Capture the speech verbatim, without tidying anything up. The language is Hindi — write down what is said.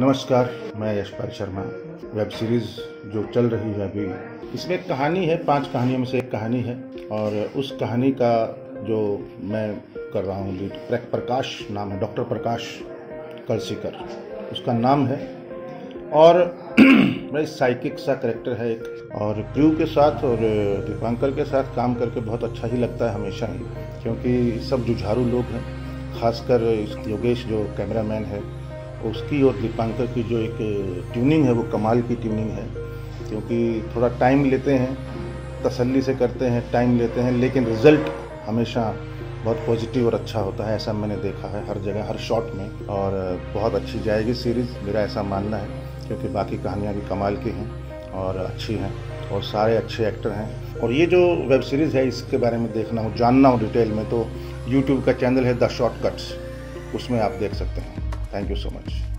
नमस्कार, मैं यशपाल शर्मा। वेब सीरीज़ जो चल रही है अभी, इसमें एक कहानी है, पांच कहानियों में से एक कहानी है और उस कहानी का जो मैं कर रहा हूँ लीड, प्रकाश नाम है, डॉक्टर प्रकाश कलसीकर उसका नाम है। और मैं साइकिक सा कैरेक्टर है एक, और क्रू के साथ और दीपांकर के साथ काम करके बहुत अच्छा ही लगता है हमेशा ही, क्योंकि सब जुझारू लोग हैं। खासकर योगेश जो कैमरामैन है उसकी और दीपांकर की जो एक ट्यूनिंग है वो कमाल की ट्यूनिंग है, क्योंकि थोड़ा टाइम लेते हैं, तसल्ली से करते हैं, टाइम लेते हैं, लेकिन रिज़ल्ट हमेशा बहुत पॉजिटिव और अच्छा होता है। ऐसा मैंने देखा है हर जगह, हर शॉट में, और बहुत अच्छी जाएगी सीरीज़, मेरा ऐसा मानना है, क्योंकि बाकी कहानियाँ भी कमाल की हैं और अच्छी हैं और सारे अच्छे एक्टर हैं। और ये जो वेब सीरीज़ है इसके बारे में देखना हो, जानना हो डिटेल में, तो यूट्यूब का चैनल है द शॉर्टकट्स, उसमें आप देख सकते हैं। Thank you so much.